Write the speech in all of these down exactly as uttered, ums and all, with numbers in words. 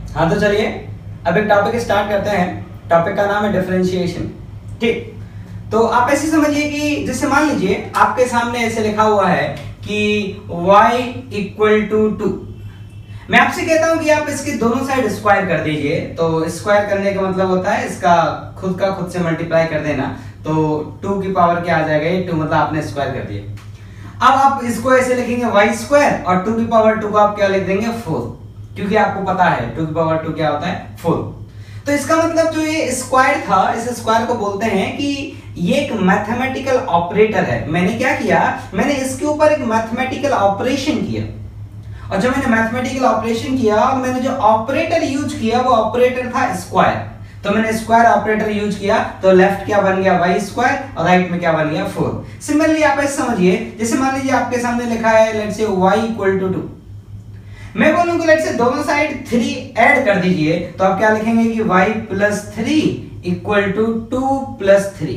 हाँ तो चलिए अब एक टॉपिक स्टार्ट करते हैं। टॉपिक का नाम है डिफरेंशिएशन। ठीक, तो आप ऐसे समझिए कि जैसे मान लीजिए आपके सामने ऐसे लिखा हुआ है कि y इक्वल टू टू। मैं आपसे कहता हूं कि आप इसके दोनों साइड स्क्वायर कर दीजिए। तो स्क्वायर करने का मतलब होता है इसका खुद का खुद से मल्टीप्लाई कर देना। तो टू की पावर क्या आ जाएगा, ये टू मतलब आपने स्क्वायर कर दिया। अब आप इसको ऐसे लिखेंगे वाई स्क्वायर और टू की पावर टू को आप क्या लिख देंगे, फोर, क्योंकि आपको पता है टू की पावर टू क्या होता है, फोर। तो इसका मतलब जो ये स्क्वायर था, इस स्क्वायर को बोलते हैं कि ये एक मैथमेटिकल ऑपरेटर है। मैंने क्या किया, मैंने इसके ऊपर एक मैथमेटिकल ऑपरेशन किया, और जब मैंने मैथमेटिकल ऑपरेशन किया और मैंने जो ऑपरेटर यूज किया वो ऑपरेटर था स्क्वायर। तो मैंने स्क्वायर ऑपरेटर यूज किया तो लेफ्ट क्या बन गया, वाई स्क्वायर, और राइट में क्या बन गया, फोर। सिमिलरली आप ऐसे समझिए, जैसे मान लीजिए आपके सामने लिखा है let's say y equal to two. मैं बोलूंगा लेट्स से दोनों साइड थ्री ऐड कर दीजिए, तो आप क्या लिखेंगे कि y plus three equal to two plus three,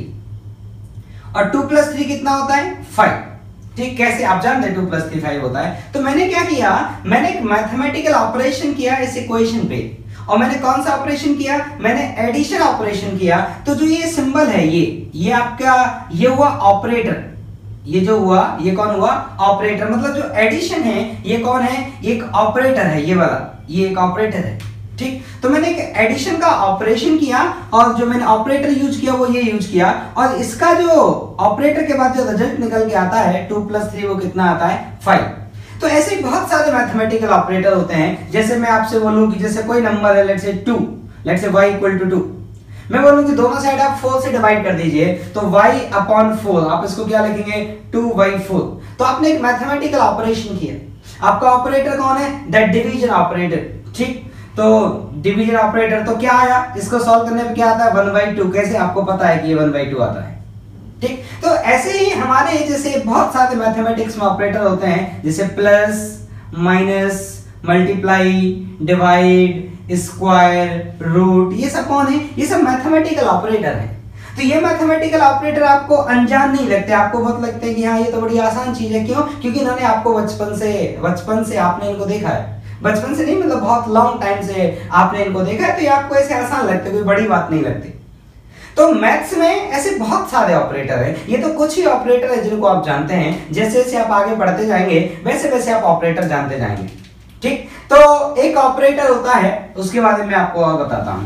और टू प्लस थ्री कितना होता है, फाइव। ठीक, कैसे आप जानते हैं टू प्लस थ्री फाइव होता है। तो मैंने क्या किया, मैंने एक मैथमेटिकल ऑपरेशन किया इस इक्वेशन पे, और मैंने कौन सा ऑपरेशन किया, मैंने एडिशन ऑपरेशन किया। तो जो ये सिंबल है, ये ये आपका ये हुआ ऑपरेटर, ये जो हुआ ये कौन हुआ, ऑपरेटर। मतलब जो एडिशन है ये कौन है, एक ऑपरेटर है, ये वाला ये एक ऑपरेटर है। ठीक, तो मैंने एक एडिशन का ऑपरेशन किया, और जो मैंने ऑपरेटर यूज किया वो ये यूज किया, और इसका जो ऑपरेटर के बाद जो रिजल्ट निकल के आता है टू प्लस थ्री वो कितना आता है, फाइव। तो ऐसे बहुत सारे मैथमेटिकल ऑपरेटर होते हैं। जैसे मैं आपसे बोलूं कि जैसे कोई नंबर है let's say two, let's say y equal to two, मैं बोलूं कि दोनों साइड आप फोर से डिवाइड कर दीजिए, तो y अपॉन फोर, आप इसको क्या लिखेंगे, टू बाई फोर। तो आपने एक मैथमेटिकल ऑपरेशन किया। आपका ऑपरेटर कौन है, दैट डिवीजन ऑपरेटर। ठीक, तो डिवीजन ऑपरेटर तो क्या आया, इसको सॉल्व करने पे क्या आता है, वन बाई टू। कैसे, आपको पता है कि ये वन बाई टू आता है। ठीक, तो ऐसे ही हमारे जैसे बहुत सारे मैथमेटिक्स में ऑपरेटर होते हैं, जैसे plus, minus, multiply, divide, square, root, ये सब कौन है, ये सब मैथमेटिकल ऑपरेटर हैं। तो ये मैथमेटिकल ऑपरेटर आपको अनजान नहीं लगते, आपको बहुत लगते हैं कि हाँ ये तो बड़ी आसान चीज है। क्यों, क्योंकि इन्होंने आपको बचपन से बचपन से आपने इनको देखा है, बचपन से नहीं मतलब बहुत लॉन्ग टाइम से आपने इनको देखा है, तो ये आपको ऐसे आसान लगते, कोई बड़ी बात नहीं लगती। तो मैथ्स में ऐसे बहुत सारे ऑपरेटर हैं। ये तो कुछ ही ऑपरेटर है जिनको आप जानते हैं। जैसे जैसे आप आगे बढ़ते जाएंगे वैसे वैसे आप ऑपरेटर जानते जाएंगे। ठीक, तो एक ऑपरेटर होता है, उसके बारे में आपको और बताता हूं।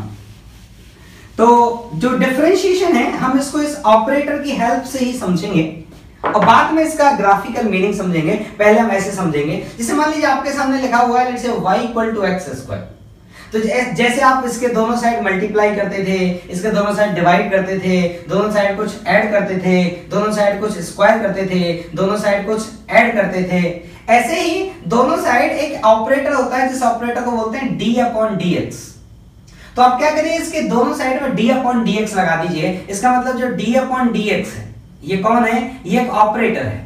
तो जो डिफरेंशिएशन है हम इसको इस ऑपरेटर की हेल्प से ही समझेंगे, और बाद में इसका ग्राफिकल मीनिंग समझेंगे। पहले हम ऐसे समझेंगे, जैसे मान लीजिए आपके सामने लिखा हुआ है let's say y equal to X square. तो जैसे आप इसके दोनों साइड मल्टीप्लाई करते थे, इसके दोनों साइड डिवाइड करते थे, दोनों साइड कुछ ऐड करते थे, दोनों साइड कुछ स्क्वायर करते थे, दोनों साइड कुछ ऐड करते थे, ऐसे ही दोनों साइड एक ऑपरेटर होता है जिस ऑपरेटर को बोलते हैं d अपॉन dx। तो आप क्या करिए, इसके दोनों साइड में d अपॉन dx लगा दीजिए। इसका मतलब जो d अपॉन dx है ये कौन है, ये एक ऑपरेटर है।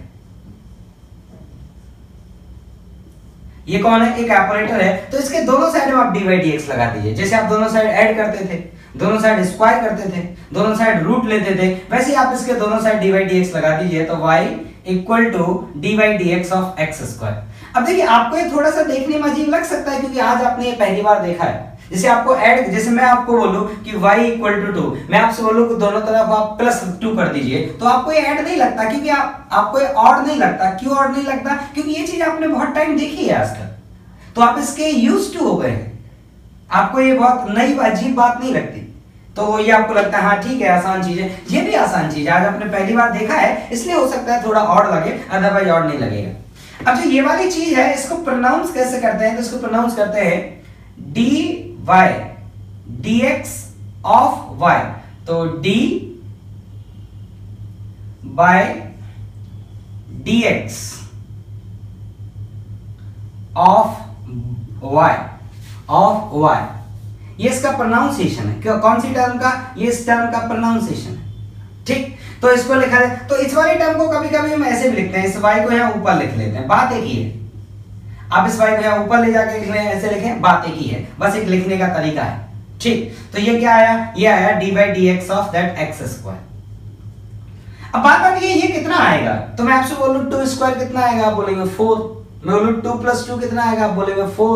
ये कौन है, एक ऑपरेटर है। तो इसके दोनों साइड में आप dy dx लगा दीजिए। जैसे आप दोनों साइड ऐड करते थे, दोनों साइड स्क्वायर करते थे, दोनों साइड रूट लेते थे, वैसे ही आप इसके दोनों साइड dy dx लगा दीजिए। तो y equal to dy dx of x square. अब देखिए आपको ये थोड़ा सा देखने में अजीब लग सकता है क्योंकि आज आपने ये पहली बार देखा है। जैसे आपको ऐड, जैसे मैं आपको बोलूं कि y इक्वल टू टू, मैं आपसे बोलूं कि दोनों तरफ आप प्लस टू कर दीजिए, तो आपको ये ऐड नहीं लगता, क्योंकि आप, आपको ये ऑड नहीं लगता। क्यों ऑड नहीं लगता, क्योंकि ये चीज आपने बहुत टाइम देखी है आज तक, तो आप इसके यूज टू हो गए हैं। आपको ये बहुत नई अजीब बात नहीं लगती, तो ये आपको लगता है हाँ ठीक है आसान चीज है। ये भी आसान चीज है, आज आपने पहली बार देखा है इसलिए हो सकता है थोड़ा ऑड लगे, अदरवाइज ऑड नहीं लगेगा। अब जो ये वाली चीज है इसको प्रोनाउंस कैसे करते हैं, तो इसको प्रोनाउंस करते हैं D Y D x of Y. तो D by D x of y of y, ये इसका प्रोनाउंसिएशन है। क्यों, कौन सी टर्म का, ये इस टर्म का प्रोनाउंसिएशन है। ठीक, तो इसको लिखा है, तो इस वाले टर्म को कभी कभी हम ऐसे भी लिखते हैं, इस y को यहाँ ऊपर लिख लेते हैं, बात एक ही है। आप इस y को यहाँ ऊपर ले जाके लिख रहे हैं, ऐसे लिखें, बात एक ही है, बस एक लिखने का तरीका है। ठीक, तो ये क्या आया, ये आया D by D x of that X square. अब बात आती है ये कितना आएगा, तो मैं आपसे बोलूं टू स्क्वायर कितना आएगा, आप बोलेंगे फोर। मैं बोलूं टू प्लस टू कितना आएगा, आप बोलेंगे फोर।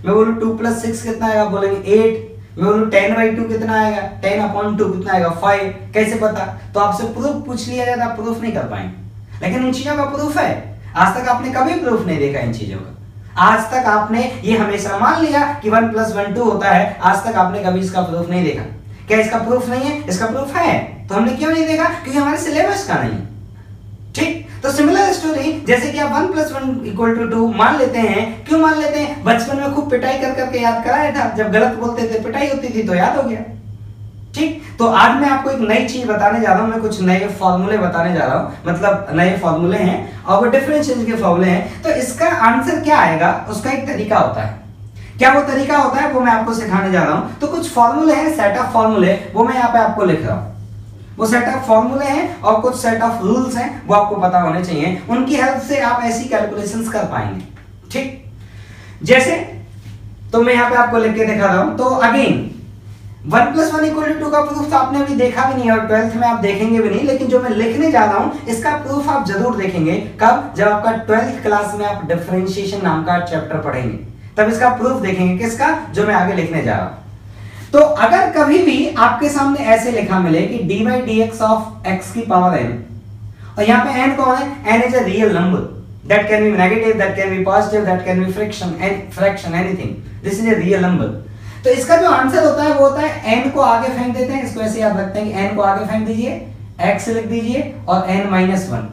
मैं बोलूँ टू प्लस सिक्स कितना आएगा, बोलेंगे एट। मैं बोलूँ टेन बाई टू कितना आएगा, टेन अपॉन टू कितना आएगा, फाइव। कैसे पता? तो आपसे प्रूफ पूछ लिया जाता, प्रूफ नहीं कर पाएंगे, लेकिन इन चीजों का प्रूफ है। आज तक आपने कभी प्रूफ नहीं देखा इन चीजों का, आज तक आपने ये हमेशा मान लिया कि वन प्लस वन टू होता है, आज तक आपने कभी इसका प्रूफ नहीं देखा। क्या इसका प्रूफ नहीं है? इसका प्रूफ है, तो हमने क्यों नहीं देखा? क्योंकि हमारे सिलेबस का नहीं। ठीक, तो सिमिलर स्टोरी, जैसे कि आप one plus one equal to two मान लेते हैं। क्यों मान लेते हैं? बचपन में खूब पिटाई कर करके याद कराया था, जब गलत बोलते थे पिटाई होती थी तो याद हो गया। ठीक, तो आज मैं आपको एक नई चीज बताने जा रहा हूं, मैं कुछ नए फॉर्मूले बताने जा रहा हूं, मतलब नए फॉर्मूले हैं और वो डिफरेंशिएशन के फॉर्मूले हैं। तो इसका आंसर क्या आएगा, उसका एक तरीका होता है। क्या वो तरीका होता है वो मैं आपको सिखाने जा रहा हूं। तो कुछ फॉर्मूले हैं, सेट ऑफ फॉर्मूले, वो मैं यहाँ पे आपको लिख रहा हूं। वो सेट ऑफ फॉर्मूले हैं और कुछ सेट ऑफ रूल्स हैं, वो आपको पता होने चाहिए। उनकी हेल्प से आप ऐसी कैलकुलेशंस कर पाएंगे। ठीक, जैसे तो मैं यहाँ पे आपको लिख के दिखा रहा हूं। तो again one plus one equal to two का प्रूफ तो आपने अभी देखा भी नहीं और ट्वेल्थ में आप देखेंगे भी नहीं, लेकिन जो मैं लिखने जा रहा हूं इसका प्रूफ आप जरूर देखेंगे। कब? जब आपका ट्वेल्थ क्लास में आप डिफरेंशिएशन नाम का चैप्टर पढ़ेंगे, तब इसका प्रूफ देखेंगे। किसका? जो मैं आगे लिखने जा रहा हूं। तो अगर कभी भी आपके सामने ऐसे लिखा मिले कि D by D x of x की पावर एन, और यहाँ पे एन कौन है? N is a real number that can be negative, that can be positive, that can be fraction, an fraction, anything, this is a real number. तो इसका जो answer होता है वो होता है n को आगे फेंक देते हैं, इसको ऐसे याद रखते हैं कि n को आगे फेंक दीजिए, x लिख दीजिए और n माइनस वन,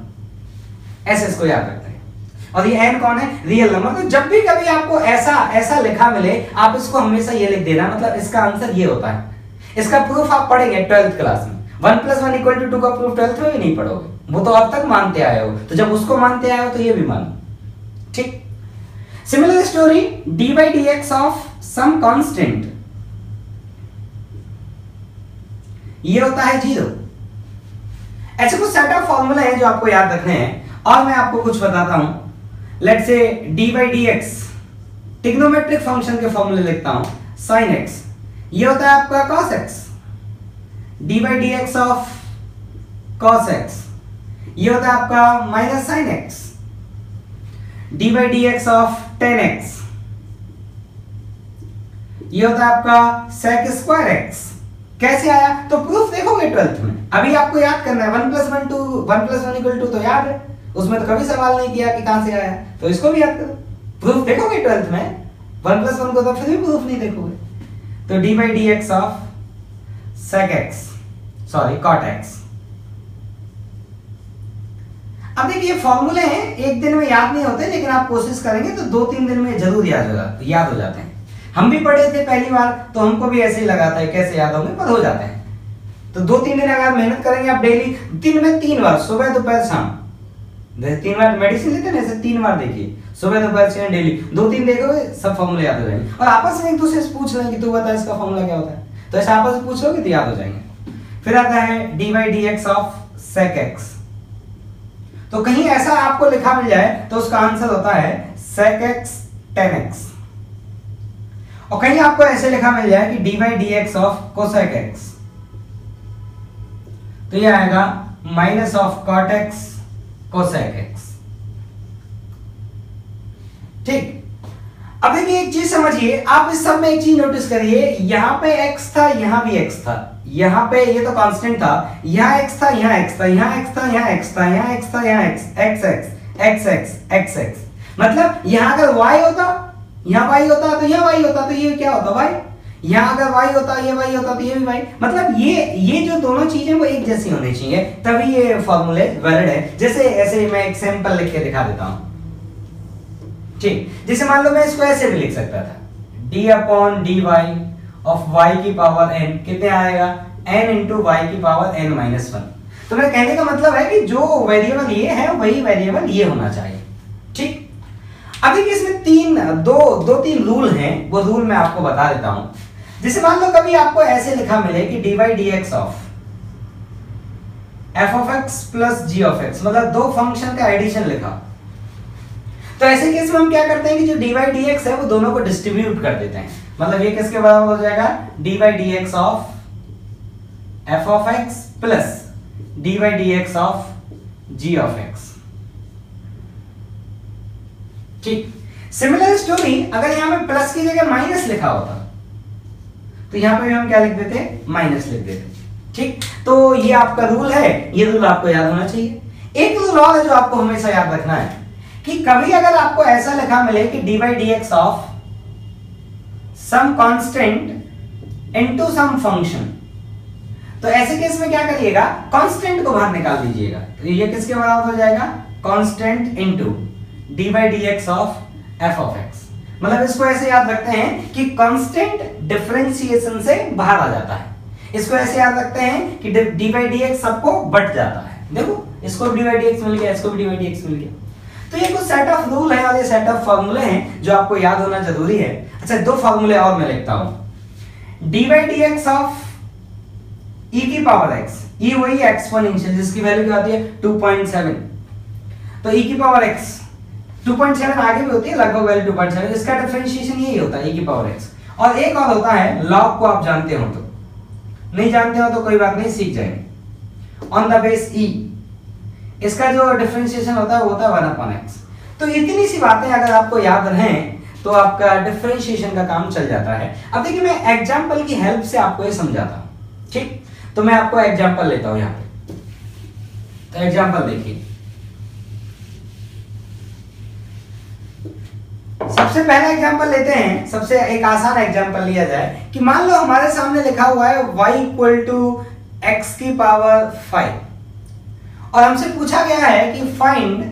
ऐसे इसको याद रखते हैं। और ये n कौन है? Real number. तो जब भी कभी आपको ऐसा ऐसा लिखा मिले, आप इसको हमेशा ये लिख देना, मतलब इसका आंसर ये होता है। इसका प्रूफ आप पढ़ेंगे ट्वेल्थ क्लास में। One plus one equal to two का प्रूफ ट्वेल्थ में भी नहीं पढ़ोगे, वो तो अब तक मानते आए हो, तो जब उसको मानते आए हो तो ये भी मानो। ठीक, similar story, D by D x of some constant, ये होता है जीरो। ऐसे कुछ सेट ऑफ फॉर्मूले हैं जो आपको याद रखने हैं, और मैं आपको कुछ बताता हूं। Let's say D by D X, trigonometric function के फॉर्मूले लिखता हूं। साइन एक्स, ये होता है आपका cos X. D by D x of cos X, ये होता है आपका minus sine X. D by D x of tan X, ये होता है आपका सेक स्क्वायर एक्स। कैसे आया? तो प्रूफ देखोगे ट्वेल्थ में, अभी आपको याद करना है। One plus one two one plus one equal to two याद है, उसमें तो कभी सवाल नहीं किया कि कहां से आया, तो इसको भी याद करो। प्रूफ देखोगे ट्वेल्थ में, वन प्लस वन को तो फिर भी प्रूफ नहीं देखोगे। तो D by D x of sec X, sorry cot X. अब देखिए फॉर्मूले हैं, एक दिन में याद नहीं होते, लेकिन आप कोशिश करेंगे तो दो तीन दिन में जरूर याद होगा, याद हो जाते हैं। हम भी पढ़े थे पहली बार तो हमको भी ऐसे ही लगा था कैसे याद होंगे, पर हो जाते हैं। तो दो तीन दिन अगर मेहनत करेंगे आप डेली, दिन में तीन बार, सुबह दोपहर शाम, तीन बार मेडिसिन लेते हैं ना, ऐसे तीन बार देखिए, सुबह दोपहर शाम डेली, दो तीन देखोगे सब फॉर्मूले याद हो जाएंगे। और आपस में एक दूसरे से पूछ रहे हैं कि तू बता इसका फॉर्मूला क्या होता है, तो ऐसे आपस में पूछोगे तो याद हो जाएंगे। फिर आता है D by D x of sec X. तो कहीं ऐसा आपको लिखा मिल जाए तो उसका आंसर होता है सेक एक्स टेन एक्स। और कहीं आपको ऐसे लिखा मिल जाए कि D by D x of cosec X, तो ये आएगा minus of cot X cosec X. ठीक, अब देखिए एक चीज समझिए, आप इस सब में एक चीज नोटिस करिए, यहां पे x था, यहां भी x था, यहां पे ये तो कांस्टेंट था, यहां x था, यहां x था, यहां x था, यहां x था, यहां x था, यहां x, x x x x x x, मतलब यहां अगर y होता, यहां y होता, तो यहां y होता, तो ये क्या होता y, यहां अगर y होता, ये y होता, तो ये भी y, मतलब ये ये जो दोनों चीजें वो एक जैसी होनी चाहिए, तभी ये फॉर्मूले वैलिड है। जैसे ऐसे मैं एक सैंपल लिख के दिखा देता हूं। ठीक, जैसे मान लो मैं इसको ऐसे भी लिख सकता था, d upon D Y of y की पावर n कितने आएगा, n इंटू वाई की पावर n माइनस वन। तो मेरे कहने का मतलब है कि जो वेरिएबल ये है वही वेरिएबल ये होना चाहिए। ठीक, अभी इसमें तीन दो दो तीन रूल हैं, वो रूल मैं आपको बता देता हूं। जैसे मान लो कभी आपको ऐसे लिखा मिले कि D Y D x of F of X plus G of X, मतलब दो फंक्शन का एडिशन लिखा, तो ऐसे केस में हम क्या करते हैं कि जो डी वाई डी एक्स है वो दोनों को डिस्ट्रीब्यूट कर देते हैं, मतलब ये किसके बराबर हो जाएगा, D Y D x of F of X plus D Y D x of G of X. ठीक, सिमिलर स्टोरी अगर यहाँ पे प्लस की जगह माइनस लिखा होता तो यहाँ पे हम क्या लिख देते, माइनस लिख देते। ठीक, तो ये आपका रूल है, ये रूल आपको याद होना चाहिए। एक रूल और है जो आपको हमेशा याद रखना है कि कभी अगर आपको ऐसा लिखा मिले कि D by D x of some constant into some function, तो ऐसे केस में क्या करिएगा, कांस्टेंट को बाहर निकाल दीजिएगा। तो ये किसके बराबर हो जाएगा, constant into D by D x of F of X. मतलब इसको ऐसे याद रखते हैं कि कांस्टेंट डिफरेंशिएशन से बाहर आ जाता है। इसको ऐसे याद रखते हैं कि डी बाई डी एक्स सबको बट जाता है। देखो इसको डी बाई डी एक्स मिल गया, इसको भी डी बाई डी एक्स मिल गया। तो ये कुछ सेट ऑफ रूल है और ये सेट ऑफ फार्मूले हैं जो आपको याद होना जरूरी है। अच्छा, दो फार्मूले और मैं लिखता हूं, D by D x of e की पावर x, e वही एक्सपोनेंशियल जिसकी वैल्यू क्या होती है टू पॉइंट सेवन, तो e की power x two point seven आगे भी होती है, लगभग वैल्यू टू पॉइंट सेवन, इसका डिफरेंशिएशन यही होता है e की पावर x। और एक और होता है लॉग को आप जानते हो, तो नहीं जानते हो तो कोई बात नहीं, सीख जाएंगे। ऑन द बेस e, इसका जो डिफरेंशिएशन होता है वो होता है वन अपॉन एक्स। तो इतनी सी बातें अगर आपको याद रहें तो आपका डिफरेंशिएशन का काम चल जाता है। अब देखिए मैं एग्जांपल की हेल्प से आपको ये समझाता हूं। ठीक, तो मैं आपको एग्जांपल लेता हूं यहां पे। तो एग्जांपल देखिए, सबसे पहला एग्जांपल लेते हैं, सबसे एक आसान एग्जांपल लिया जाए कि मान लो हमारे सामने लिखा हुआ है y इक्वल टू एक्स की पावर फाइव और हमसे पूछा गया है कि फाइंड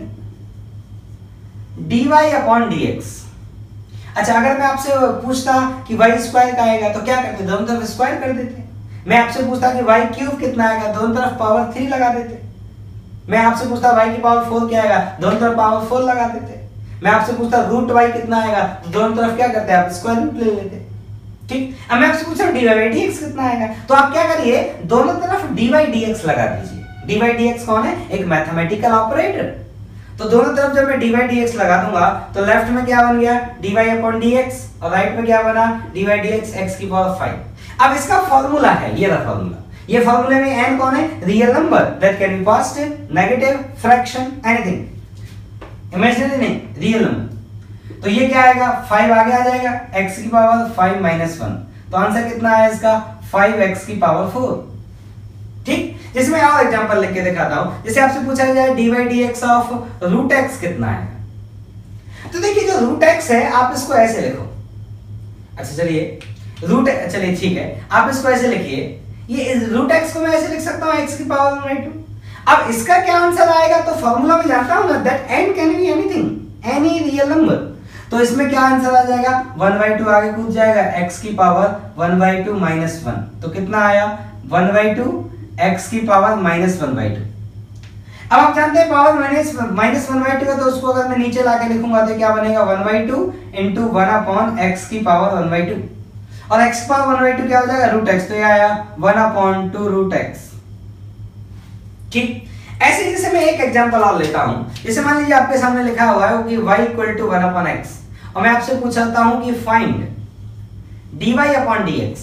dy अपॉन dx। अच्छा, अगर मैं आपसे पूछता कि y स्क्वायर का आएगा तो क्या करते, दोनों तरफ स्क्वायर कर देते। मैं आपसे पूछता कि y क्यूब कितना आएगा, दोनों तरफ पावर थ्री लगा देते। मैं आपसे पूछता y की पावर फोर क्या आएगा, दोनों तरफ पावर फोर लगा देते। मैं आपसे पूछता रूट y कितना आएगा, तो दोनों तरफ क्या करते हैं आप स्क्वायर रूट ले लेते। ठीक, अब मैं आपसे पूछ रहा हूं dy बाई dx कितना आएगा, तो आप क्या करिए, दोनों तरफ dy बाई dx लगा दीजिए। dy बाई dx कौन है, एक मैथमेटिकल ऑपरेटर। तो दोनों तरफ जब मैं dy बाई dx लगा दूंगा तो लेफ्ट में क्या बन गया dy अपॉन dx और राइट में क्या बना dy dx x की पावर फाइव। अब इसका फार्मूला है, ये रहा फार्मूला। ये फार्मूले में n कौन है, real number that can be positive, negative, fraction, anything. Imaginary नहीं, रियल नंबर। तो ये क्या आएगा, फाइव आगे आ जाएगा, x की पावर फाइव माइनस वन। तो आंसर कितना है इसका, फाइव एक्स की पावर फोर। ठीक, जिसमें और एग्जांपल लिख के दिखाता हूं। जैसे आपसे पूछा जाए dy dx of root x कितना है, तो देखिए जो रूट x है आप इसको ऐसे लिखो। अच्छा चलिए रूट, चलिए ठीक है, आप इसको ऐसे लिखिए, ये रूट x को मैं ऐसे लिख सकता हूं x की पावर वन बाई टू। अब इसका क्या आंसर आएगा, तो फॉर्मूला में जानता हूं ना, that n can be anything, any real number. तो इसमें क्या आंसर आ जाएगा, वन बाई टू आगे कूद जाएगा, x की power one by two minus one. तो कितना आया, वन बाई टू x की power minus one by two. अब आप जानते हैं power minus minus one by two है, तो उसको अगर मैं नीचे लाके लिखूंगा तो क्या बनेगा, one by two into one upon x की पावर वन बाई टू, और x की पावर वन बाई टू क्या हो जाएगा, रूट x। तो ये आया one upon two root x। ठीक, ऐसे जैसे मैं एक एग्जांपल और लेता हूं। जैसे मान लीजिए आपके सामने लिखा हुआ है कि y equal to one upon X और मैं आपसे पूछता हूं कि फाइंड dy अपॉन dx।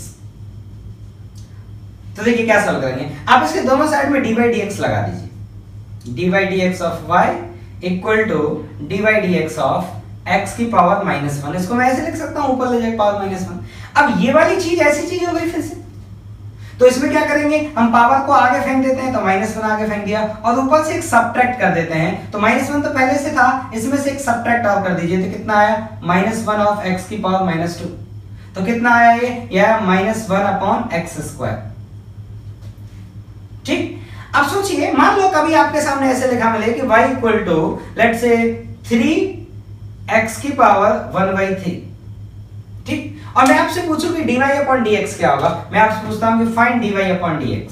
तो देखिए क्या सॉल्व करेंगे, आप इसके दोनों साइड में dy dx लगा दीजिए। dy dx of y equal to dy dx of x की पावर माइनस वन। इसको मैं ऐसे लिख सकता हूं, ऊपर ले जाए पावर माइनस वन। अब ये वाली चीज ऐसी चीज हो गई फिर से, तो इसमें क्या करेंगे, हम पावर को आगे फेंक देते हैं, तो माइनस वन आगे फेंक दिया, और ऊपर से एक सब्ट्रैक्ट कर देते हैं। तो माइनस वन तो पहले से था, इसमें से एक सब्ट्रैक्ट और कर दीजिए, तो कितना आया, माइनस वन ऑफ एक्स की पावर माइनस टू। तो कितना आया ये, यह minus one upon X square. ठीक, अब सोचिए मान लो कभी आपके सामने ऐसे लिखा मिले कि y equal to let's say three X की पावर वन बाई थ्री। ठीक, और मैं आपसे पूछूं कि dy अपॉन dx क्या होगा, मैं आपसे पूछता हूं कि फाइंड dy अपॉन dx।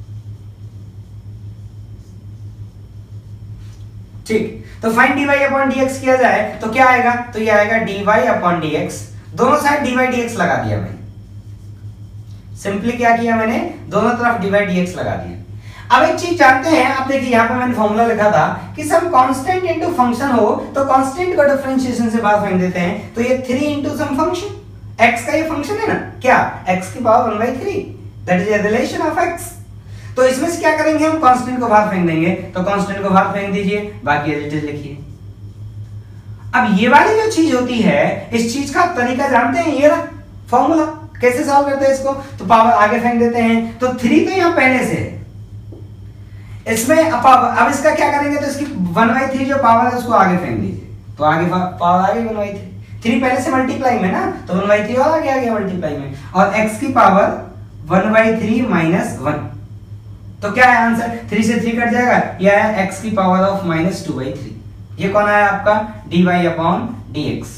ठीक, तो फाइंड dy अपॉन dx किया जाए तो क्या आएगा, तो ये आएगा dy अपॉन dx। दोनों साइड dy dx लगा दिया मैंने, सिंपली क्या किया मैंने, दोनों तरफ dy dx लगा दिया। अब एक चीज जानते हैं आप, देखिए यहाँ पे मैंने फॉर्मूला लिखा था कि सम कांस्टेंट इनटू फंक्शन हो तो कांस्टेंट को डिफरेंशिएशन से बाहर फेंक देते हैं। तो ये three into some function, x का ये फंक्शन है ना, क्या x की power one by three, that is a relation of x। तो इसमें से क्या करेंगे, हम कांस्टेंट को बाहर फेंक देंगे। तो कांस्टेंट को बाहर फेंक दीजिए, बाकी एज इट इज लिखिए। अब ये वाली जो चीज होती है, इस चीज का तरीका जानते हैं, ये रहा फॉर्मूला। कैसे सॉल्व करते हैं इसको? तो पावर आगे फेंक देते हैं, तो थ्री तो यहां पहले से है इसमें। अब, अब इसका क्या करेंगे, तो इसकी वन बाई थ्री जो पावर है उसको आगे फेंक दीजिए, तो आगे पावर आ गई वन बाई थ्री। थ्री पहले से मल्टीप्लाई में ना, तो वन बाई थ्री और आगे आ गया मल्टीप्लाई में, और x की power one by three minus one. तो क्या है आंसर? थ्री से थ्री कट जाएगा, यह है x की power of minus two by three. ये कौन है आपका? dy upon dx।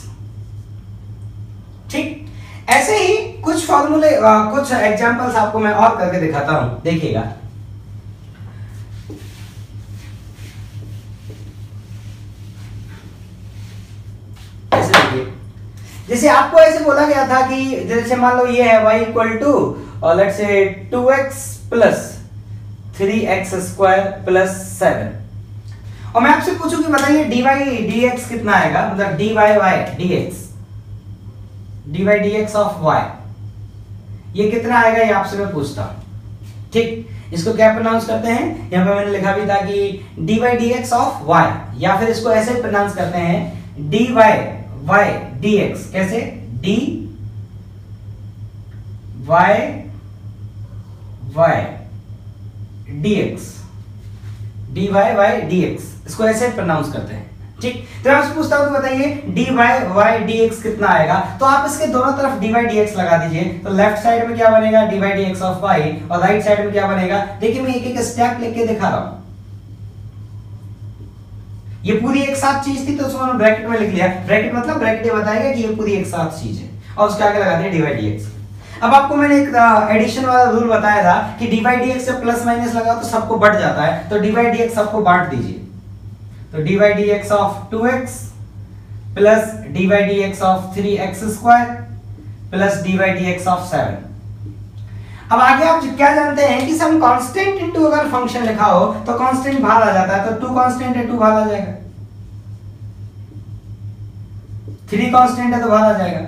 ठीक, ऐसे ही कुछ फॉर्मूले, कुछ एग्जांपल्स आपको मैं और करके दिखाता हूं, देखिएगा। ऐसे देखिए, जैसे आपको ऐसे बोला गया था कि जैसे मान लो ये है y इक्वल टू और let's say two X plus three X square plus seven, और मैं आपसे पूछूं कि बताइए dy dx कितना आएगा, मतलब dy y dx dy dx of y ये कितना आएगा, ये आपसे मैं पूछता हूं। ठीक, इसको क्या प्रोनाउंस करते हैं, यहां पे मैंने लिखा भी था कि dy dx ऑफ y, या फिर इसको ऐसे प्रोनाउंस करते हैं dy y dx। कैसे? dy y y dx dy y dx, इसको ऐसे प्रोनाउंस करते हैं। ठीक, तो मैं आपसे पूछता हूं कि बताइए dy y dx कितना आएगा, तो आप इसके दोनों तरफ dy dx लगा दीजिए, तो लेफ्ट साइड में क्या बनेगा dy dx ऑफ y, और राइट साइड में क्या बनेगा। देखिए मैं एक एक स्टेप लिख के दिखा रहा हूं, ये पूरी एक साथ चीज थी तो उसको मैंने ब्रैकेट में लिख लिया। ब्रैकेट मतलब ब्रैकेट ये बताएगा कि ये पूरी एक साथ चीज है, और उसके आगे लगा दिया dy dx। अब आपको मैंने एक एडिशन वाला रूल बताया था कि dy dx से प्लस माइनस लगा तो सबको बढ़ जाता है, तो dy dx सबको बांट दीजिए, तो dy dx of two X plus dy dx of three X square plus dy dx of seven. अब आगे आप क्या जानते हैं कि सम कांस्टेंट इनटू अगर फंक्शन लिखा हो तो कांस्टेंट बाहर आ जाता है, तो टू कांस्टेंट है टू बाहर आ जाएगा, थ्री कांस्टेंट है तो बाहर आ जाएगा,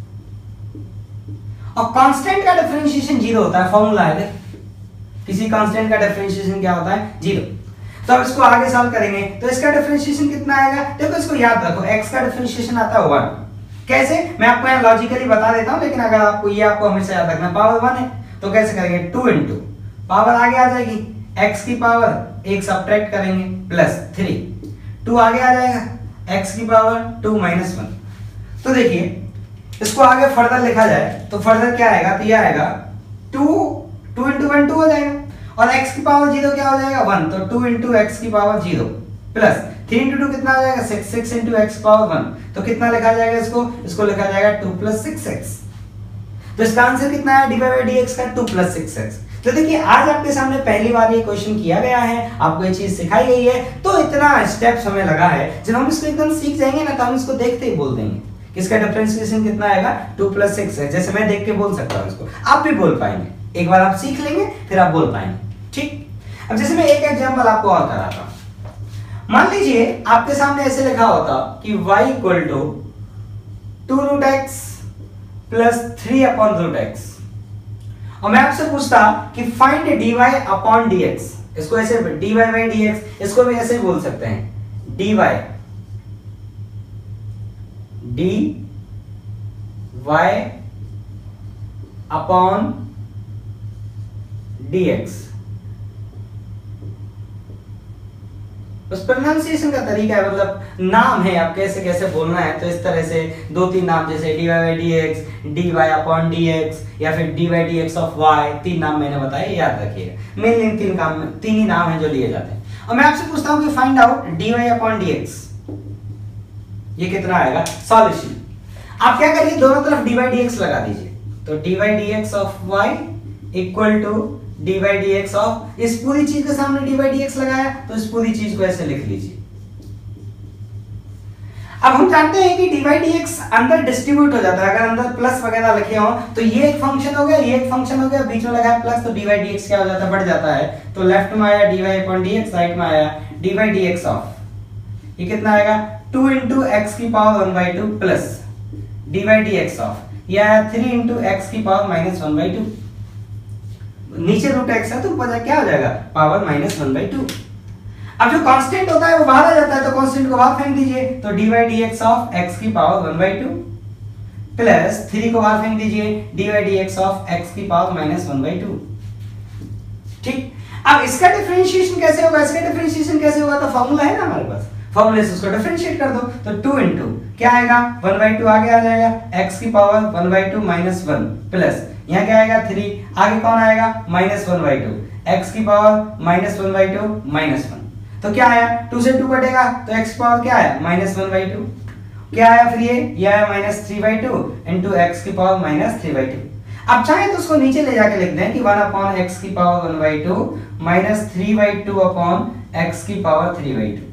और कांस्टेंट का डिफरेंशिएशन जीरो होता है, फॉर्मूला है किसी कांस्टेंट का डिफरेंशिएशन क्या होता है, जीरो। तो अब इसको आगे सॉल्व करेंगे, तो इसका डिफरेंशिएशन कितना आएगा, देखो इसको याद रखो, x का डिफरेंशिएशन आता है वन। कैसे? मैं आपको यहाँ लॉजिकली बता देता हूं, लेकिन अगर आपको ये आपको हमेशा याद रखना, पावर वन है तो कैसे करेंगे, टू इंटू पावर आगे आ जाएगी, x की पावर एक सब्ट्रैक्ट करेंगे प्लस थ्री, टू आगे आ जाएगा, x की पावर टू माइनस वन। तो देखिए इसको आगे फर्दर लिखा जाए तो फर्दर क्या आएगा, तो ये आएगा two two into one two हो जाएगा, और x की पावर जीरो क्या हो जाएगा, वन, तो टू इंटू एक्स की power zero plus three into two कितना आ जाएगा, six, six into X power one, तो कितना लिखा जाएगा इसको, इसको लिखा जाएगा टू प्लस सिक्स एक्स। तो इसका आंसर कितना है, dy by dx का टू प्लस सिक्स एक्स। तो देखिए आज आपके सामने पहली बार ये क्वेश्चन किया गया है, आपको ये चीज सिखाई गई है, तो इतना स्टेप्स हमें लगा है। जब हम इसको एकदम सीख जाएंगे ना, तो हम इसको देखते ही बोल देंगे किसका डिफरेंशिएशन कितना आएगा, टू प्लस सिक्स है। जैसे मैं देख के बोल सकता हूँ इसको, आप भी बोल पाएंगे, एक बार आप सीख लेंगे फिर आप बोल पाएंगे। ठीक, अब जैसे मैं एक एग्जांपल आपको और कराता हूं। मान लीजिए आपके सामने ऐसे लिखा होता कि y equal to two root X plus three upon root X, और मैं आपसे पूछता कि फाइंड dy अपॉन dx। इसको ऐसे dy बाई dx, इसको भी ऐसे बोल सकते हैं dy dy अपॉन dx। उस प्रोनाउंसिएशन का तरीका है, मतलब नाम है, आप कैसे कैसे बोलना है, तो इस तरह से दो तीन नाम, जैसे dy by dx, dy upon dx, या फिर dy dx ऑफ y, तीन नाम मैंने बताए, याद रखिएगा। मेनली तीन काम तीन ही नाम हैं जो लिए जाते हैं। और मैं आपसे पूछता हूं कि find out dy upon dx, ये कितना आएगा, सॉल्यूशन। आप क्या करिए, दोनों तरफ dy dx लगा दीजिए, तो dy dx of y equal to dy dx of, इस पूरी चीज के सामने dy dx लगाया तो इस पूरी चीज को ऐसे लिख लीजिए। अब हम जानते हैं कि dy dx अंदर डिस्ट्रीब्यूट हो जाता है, अगर अंदर प्लस वगैरह लिखे हो तो ये एक फंक्शन हो गया, ये एक फंक्शन हो गया, बीच में लगा है प्लस, तो dy dx क्या हो जाता है, बढ़ जाता है। तो लेफ्ट में आया dy अपॉन dx, राइट में आया dy dx ऑफ, ये कितना आएगा, टू इंटू एक्स की power one by two plus dy dx of, ये आया थ्री इंटू एक्स की power minus one by two, नीचे रूट एक्स है तो ऊपर क्या हो जाएगा, power minus one by two. अब जो कांस्टेंट होता है वो बाहर आ जाता है, तो कांस्टेंट को बाहर फेंक दीजिए, तो D by D x of x की power one by two plus three को बाहर फेंक दीजिए, d by D x of x की power minus one by two. ठीक, अब इसका डिफरेंशिएशन कैसे होगा, इसका डिफरेंशिएशन कैसे होगा, तो फॉर्मूला है ना हमारे पास, फॉर्मूले से उसको डिफरेंशिएट कर दो, तो टू इंटू क्या आएगा, वन बाई टू आगे आ जाएगा, एक्स की power one by two minus one plus यहाँ क्या आएगा थ्री, आगे कौन आएगा minus one by two, x की power minus one by two minus one, तो क्या आया टू से टू कटेगा तो एक्स पावर क्या आया माइनस वन बाई टू, क्या आया फिर ये ये आया minus three by two into x की power minus three by two. अब चाहे तो उसको नीचे ले जाके लिख दें कि वन अपॉन एक्स की power one by two minus three by two upon x की पावर थ्री बाई टू।